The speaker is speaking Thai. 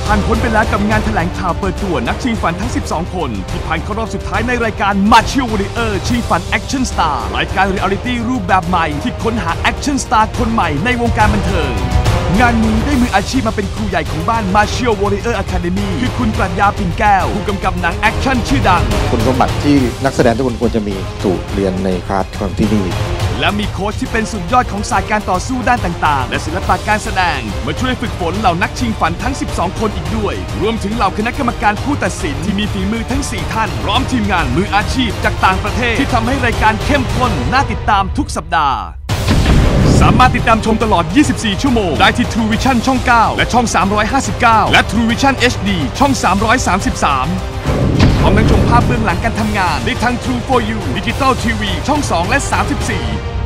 ผ่านพ้นไปแล้วกับงานแถลงข่าวเปิดตัวนักชิงฝันทั้ง 12 คนที่ผ่านเข้ารอบสุดท้ายในรายการ Macho Warrior ชิงฝัน Action Star รายการเรียลลิตี้รูปแบบใหม่ที่ค้นหา Action Star คนใหม่ในวงการบันเทิงงานนี้ได้มืออาชีพมาเป็นครูใหญ่ของบ้าน Macho Warrior Academy คือคุณปรัชญาปิ่นแก้วผู้กำกับหนังแอคชั่นชื่อดังคุณสมบัติที่นักแสดงทุกคนควรจะมีถูกเรียนในคลาสของที่นี่และมีโค้ชที่เป็นสุดยอดของศาสตร์การต่อสู้ด้านต่างๆและศิลปะการแสดงมาช่วยฝึกฝนเหล่านักชิงฝันทั้ง 12 คนอีกด้วยรวมถึงเหล่าคณะกรรมการผู้ตัดสินที่มีฝีมือทั้ง 4 ท่านพร้อมทีมงานมืออาชีพจากต่างประเทศที่ทำให้รายการเข้มข้นน่าติดตามทุกสัปดาห์สามารถติดตามชมตลอด 24 ชั่วโมงได้ที่ True Vision ช่อง 9 และช่อง 359 และ True Vision HD ช่อง 333พร้อมทั้งชมภาพเบื้องหลังการทำงานได้ทั้ง True for You Digital TV ช่อง 2 และ 34